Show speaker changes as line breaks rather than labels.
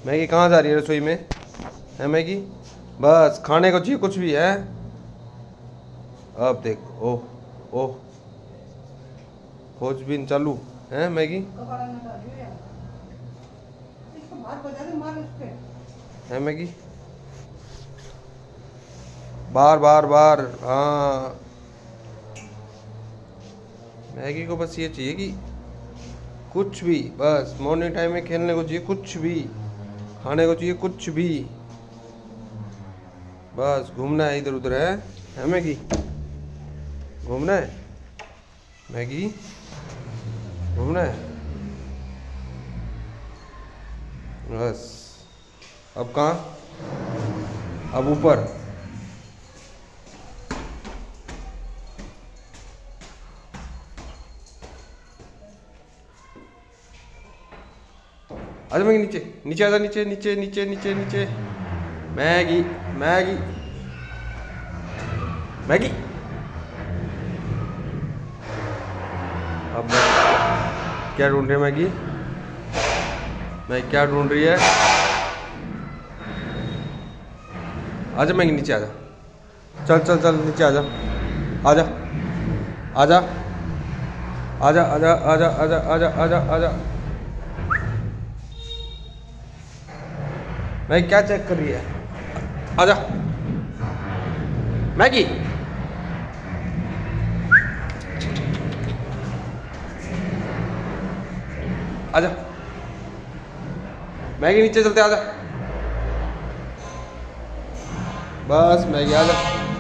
Maggi कहाँ जा रही है रसोई में? है मैगी? बस खाने को चाहिए कुछ भी है। अब देख, ओह ओह, खोजबीन चालू है मैगी। है मैगी? बार बार बार, हाँ। मैगी को बस ये चाहिए कि कुछ भी, बस मॉर्निंग टाइम में खेलने को चाहिए कुछ भी, खाने को चाहिए कुछ भी, बस घूमना है इधर उधर। है मैगी? घूमना है मैगी? घूमना है बस। अब कहाँ? अब ऊपर। आजा मैगी, नीचे नीचे आजा, नीचे नीचे नीचे नीचे नीचे। Maggi Maggi Maggi. अब क्या ढूंढ रही है मैगी? मैगी क्या ढूंढ रही है? आजा मैगी, नीचे आजा। चल चल चल नीचे आजा, आजा आजा आजा आजा आजा आजा आजा आजा आजा। मैगी क्या चेक कर रही है? आजा मैगी। आजा मैगी, नीचे चलते, आजा। बस मैगी आजा।